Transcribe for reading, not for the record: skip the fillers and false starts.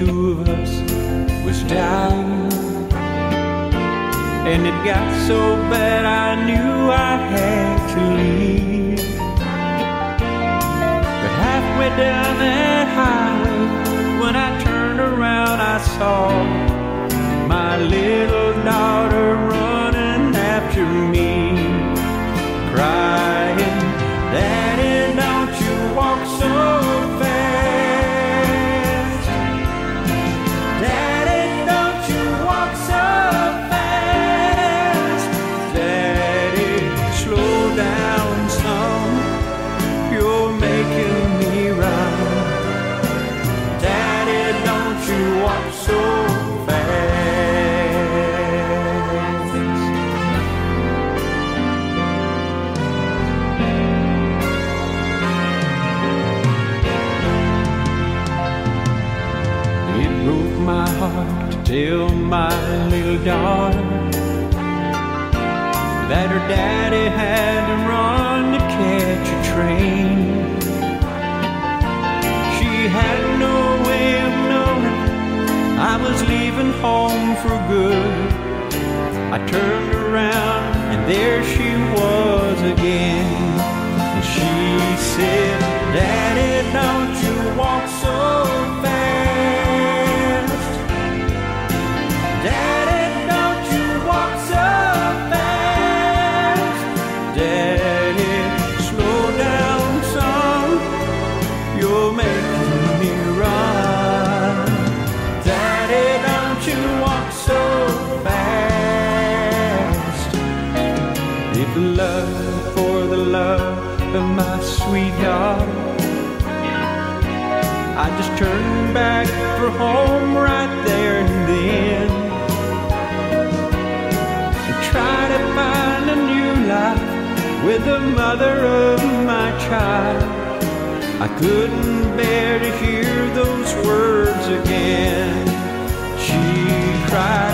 two of us was dying. And it got so bad I knew I had to leave. But halfway down that highway, when I turned around, I saw my little daughter running after me, crying, "Daddy, don't you walk so fast. Daddy, don't you walk so fast. Daddy, slow down some, you're making me run. Daddy, don't you walk so fast." Broke my heart to tell my little daughter that her daddy had to run to catch a train. She had no way of knowing I was leaving home for good. I turned around and there she was again. And she said, "Daddy, don't you walk so fast. Daddy, don't you walk so fast. Daddy, slow down some, you're making me run. Daddy, don't you walk so fast." If love for the love of my sweet daughter, I just turned back for home right there and then, and try to find a new life with the mother of my child. I couldn't bear to hear those words again. She cried,